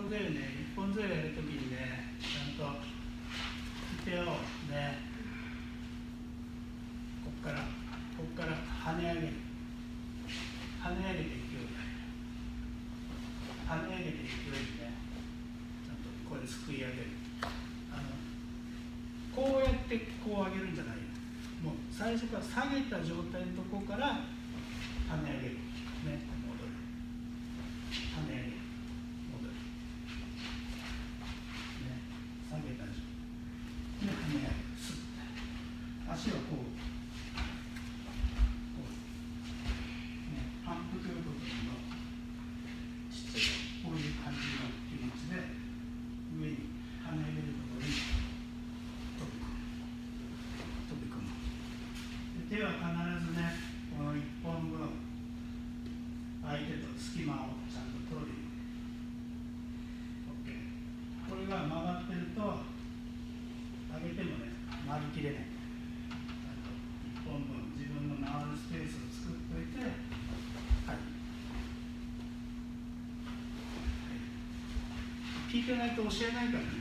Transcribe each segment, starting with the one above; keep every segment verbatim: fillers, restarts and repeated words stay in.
本背負いね、一本背負いやるときにね、ちゃんと手をね、ここから、ここから跳ね上げる。跳ね上げていくように跳ね上げていくようにね、ちゃんとこれですくい上げる。あのこうやってこう上げるんじゃないよ。もう最初から下げた状態のところから跳ね上げる。ね、戻る。跳ね上げる。戻る。ね、下げた状態。で、跳ね上げる。スッて。足はこう。こう。ね、反復横跳びのちっちゃい、こういう感じの気持ちで、上に跳ね上げるところに飛び込む。飛び込む。手は必ずね、このいっぽんぶん、相手と隙間をちゃんと取るように。OK。これが曲がってると、上げてもね、回りきれない。あといっぽんぶん、自分の回るスペースを作っておいて、はい。はい、聞いてないと教えないからね。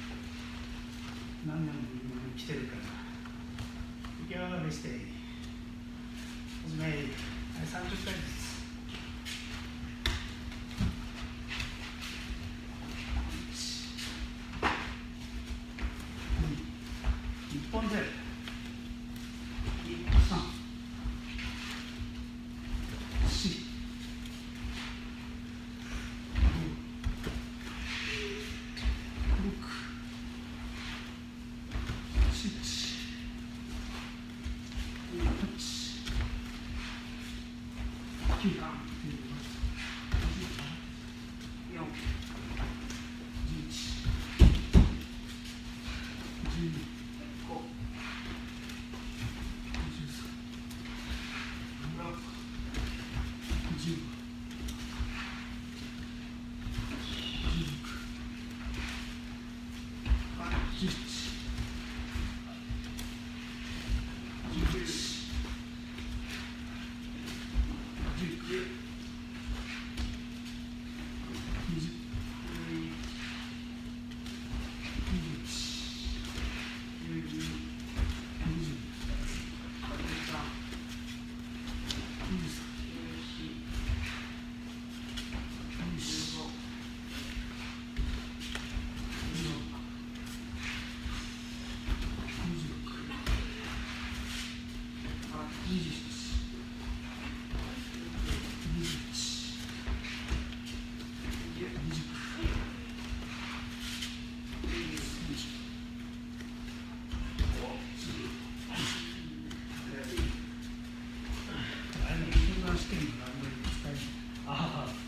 何年も来てるから。いくよ、レステイ。始め。はい、さんじゅっかいです。一本背負い。さん、し、ご、ろく、しち、はち、きゅう、よん、じゅういち、じゅうに、ご、じゅうさん、じゅうろく、じゅうご、じゅうろく、じゅうなな、じゅうはち、じゅうきゅう、じゅうきゅう、にじゅう、にじゅういち、にじゅうに、にじゅうに、にじゅうさん、にじゅうよん、にじゅうご、にじゅうろく、にじゅうろく、にじゅうなな、にじゅうはち、にじゅうはち、にじゅうきゅう、にじゅう、ああ、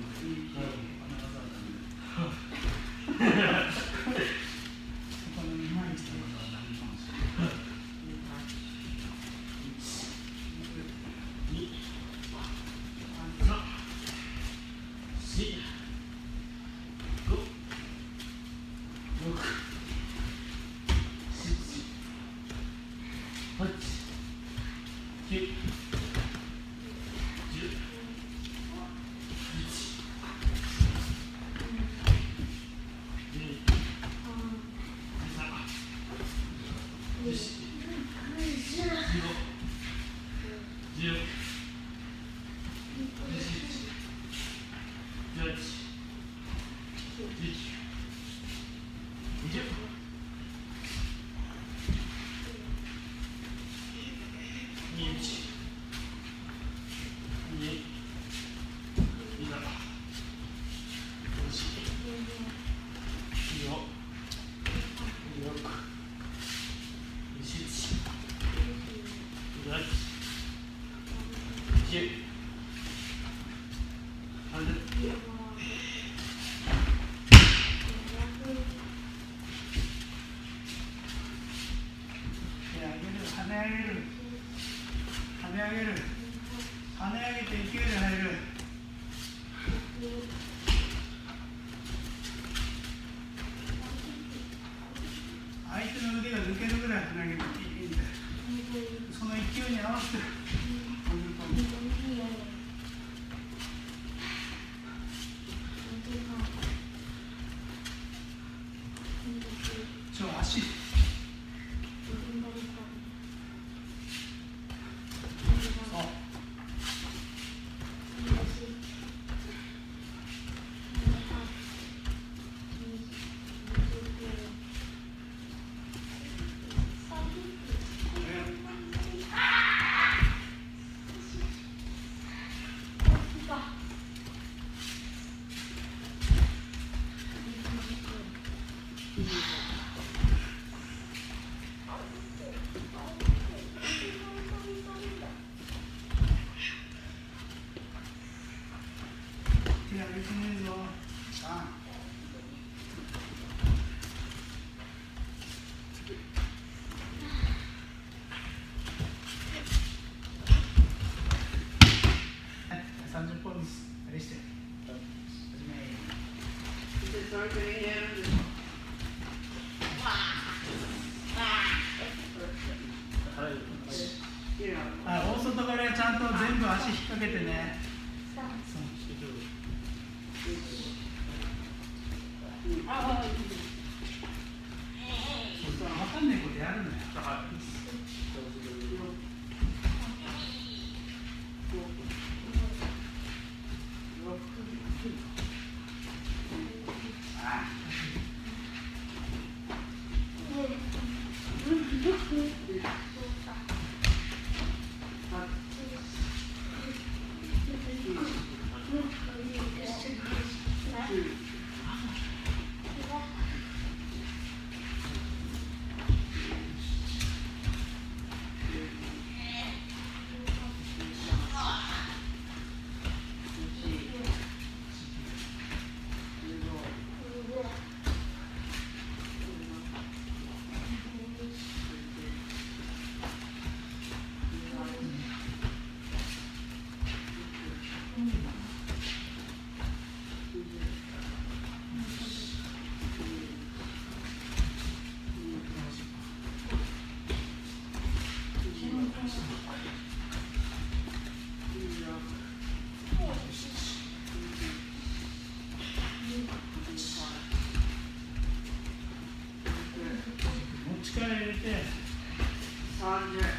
跳ね上げる、跳ね上げる、跳ね上げて勢いで入る。相手の腕が抜けるぐらい跳ね上げていいんだよ。その勢いに合わせて。 さんじゅっぽんずつあれして始め。 でそれでやるんですか。 あ、大外からちゃんと全部足引っ掛けてね。そう、わかんないことやるのよ。力入れてさんじゅう。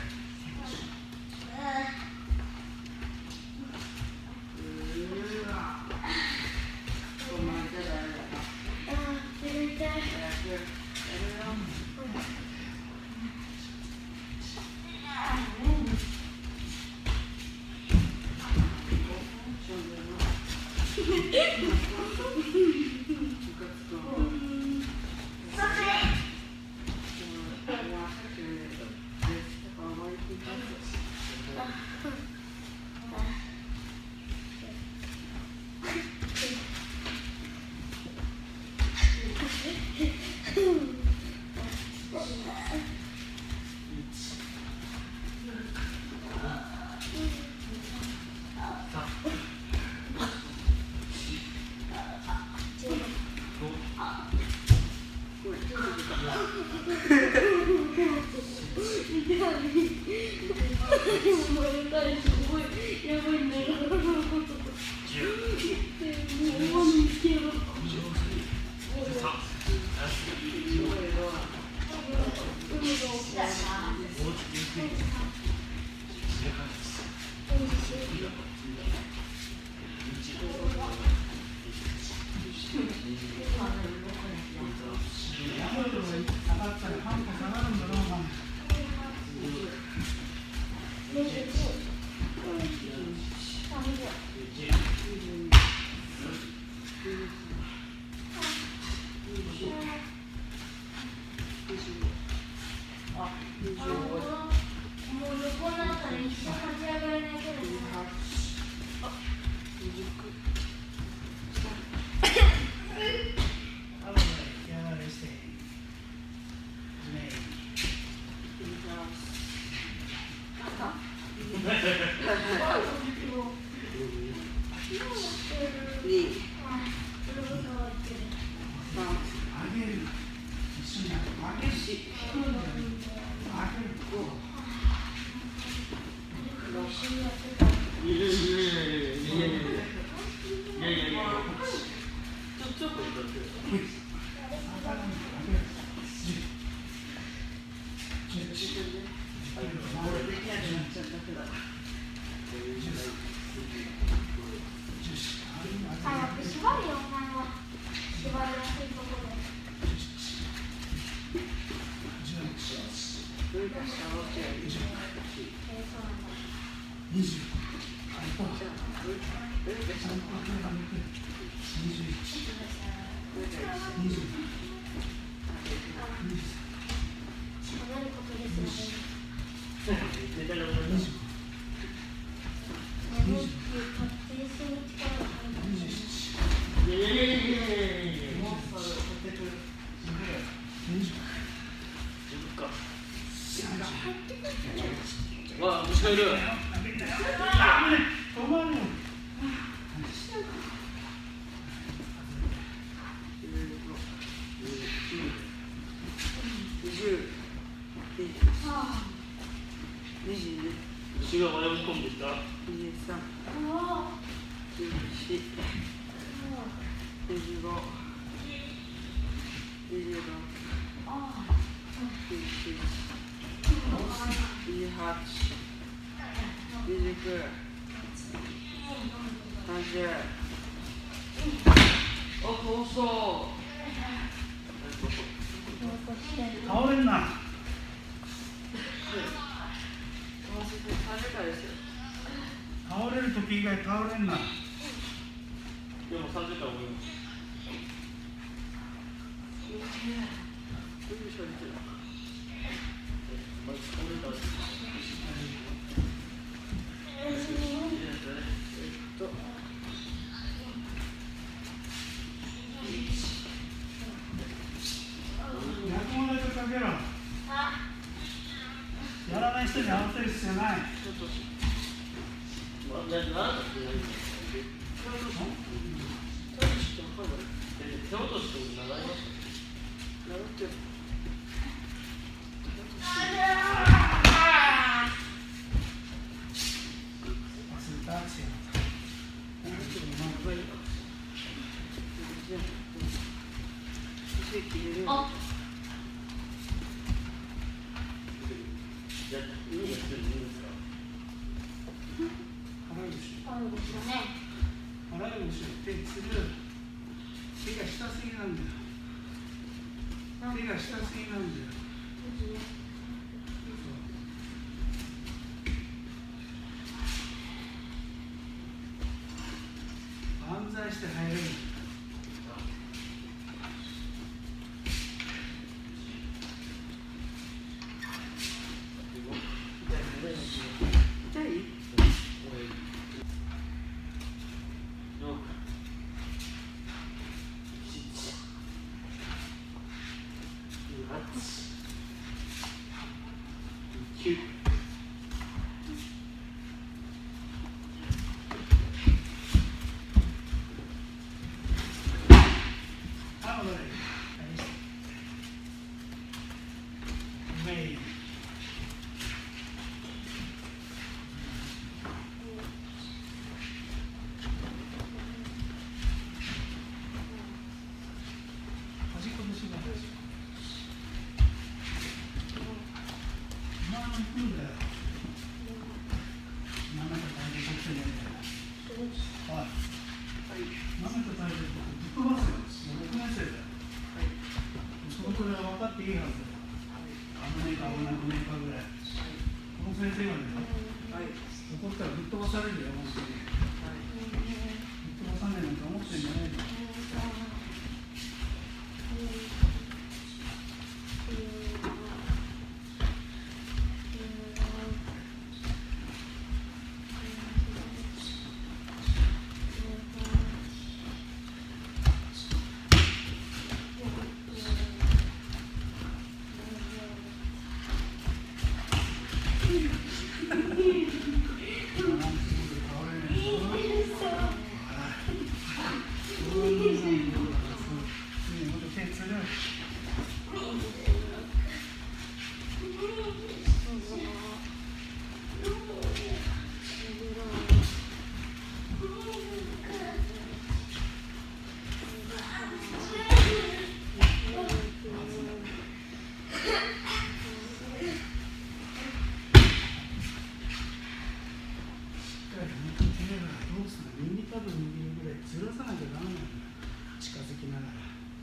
わあ、虫がいる。止まるよ。 三、十四、二十五、二十六、二十七、二十八、二十九、三十。あ、遠そう。 倒れんな。倒れるとき以外倒れんな。 でもさんじゅっかい思います。まずこれだ。 逆もだけかけろ。やらない人に合わせる必要ない。 まだなんだってないんだ。手落としと習いました。習ってる。 あ、 じゃあ、いいんですけど、いいんですか。 払うでしょ。 あるですよね。 払うでしょ。手つる。手が下すぎなんだよ。手が下すぎなんだよ。万歳して入れる。 痛い？ 九。 あ、戻れ。メイン。端っこでしばらく。今の行くんだよ。ななと体重取ってねえんだよ。おい。ななと体重ぶっ飛ばすよ。もうろくねん生だよ。そのくらい分かっていいはずだよ。危ないか危なくねえかぐらい。この先生がね、怒ったらぶっ飛ばされるよ、本当に。ぶっ飛ばさねえなんて思ってんじゃないよ。耳たぶん握るぐらいずらさなきゃダメなんだよ。近づきながら。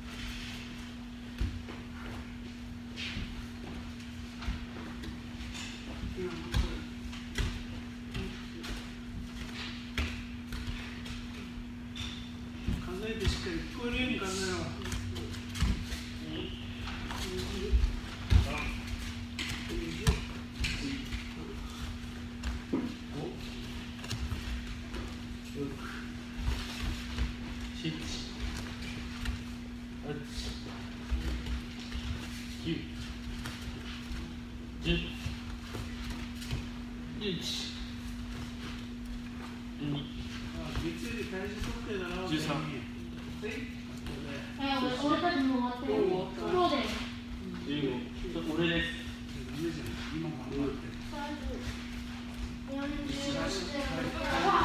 数えてしっかり聞こえるように数えろ。 七、八、九、十、一、二、 月曜日体重測定だろ。 十三。 はい。 え、俺俺たちも終わってる。そうです。 十五。俺です。 今頑張ってる。 三十、四十、五十。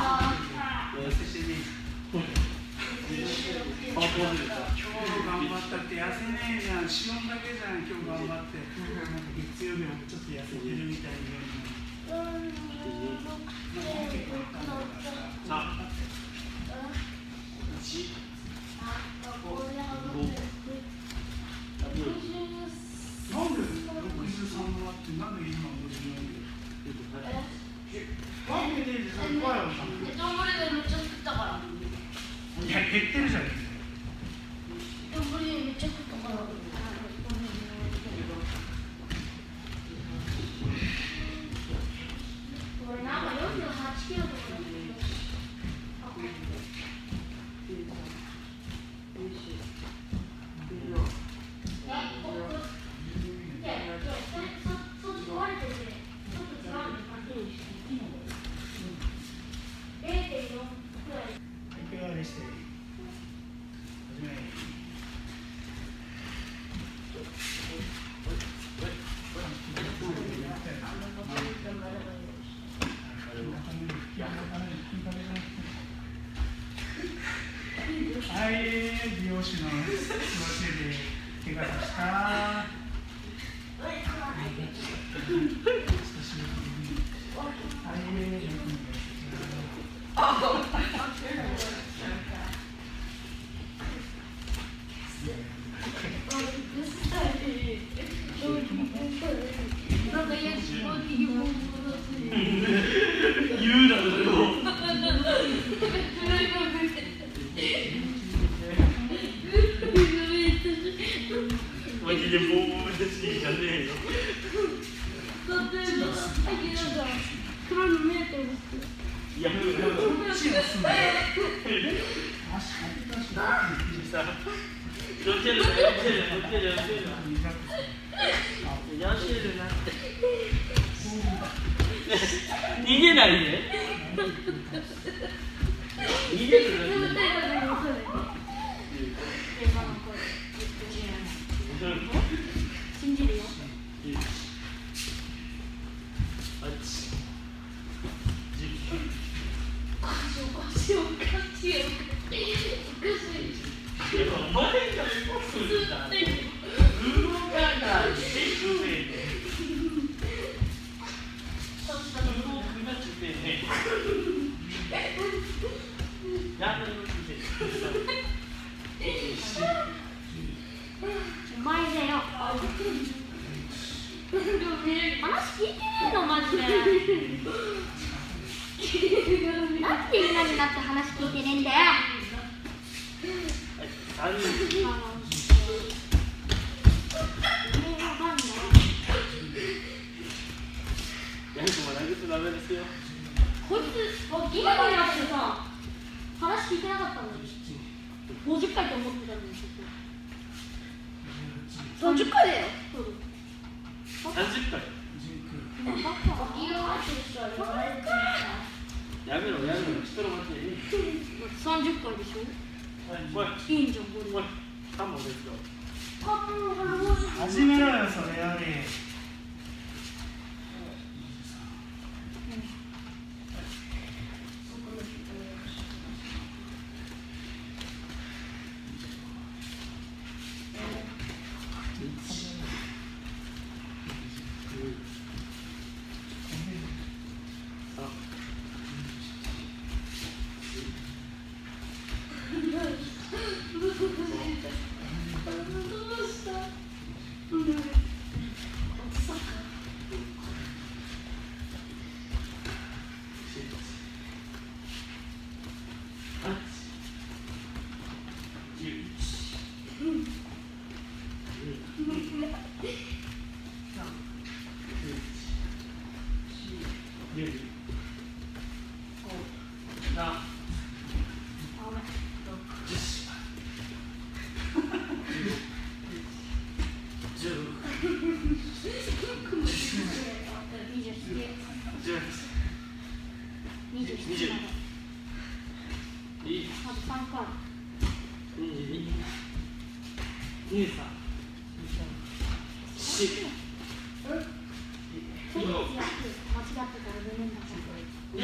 思ってた。 今日頑張ったって痩せねえじゃん、しおんだけじゃん、今日頑張って、なんか月曜日もちょっと痩せてるみたいに言うのに、まあ、結構いったんだからさ、いち、ご、なんでろくじゅうさんもあって、なんで今ごじゅうよんで、わけねえでしょ、怖いよ。 え、どんぶりでめっちゃ食ったから。 いや、減ってるじゃん。 どんぶりめっちゃ食ったから。これなんかよんじゅうはちキロとかだけど。 はい、美容師のすいませんで怪我させた。久しぶりに。はい、よくお願いします。 なんかやしもきも言うなよ。マジでボーンですじゃねえよ。 だってなんか黒に見えてる。 いや、 こっちがすんだよ。 さ、どっちやるな、どっちやるな、どっちやるな、どっちやるな。やってるなって。逃げないで。逃げるな。 信じるよ。 あっち。 おかしいおかしいおかしいおかしい。 いや、お前が動くんだ。動かないでくれね。動くなくてね。やめろって。 お前だよ。話聞いてねえのマジで。なんで今になって話聞いてねえんだよ。 ある。ヤンコも殴ってダメですよ。 こいつ今になってさ、話聞いてなかったのに。ごじゅっかいと思ってたのに。さんじゅっかいだよ。 さんじゅっかい。やめろやめろ、人の待ちで。 さんじゅっかいでしょ。いいんじゃんこれ。 おい、カモですよ。 始めろよ、それより。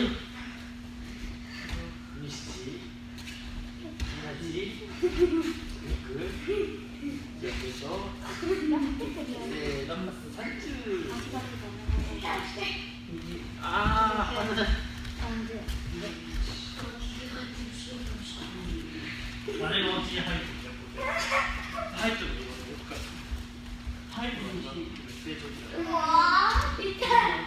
に誰がお家に入ってきた入ってるところで奥から入ってるのが成長期だ。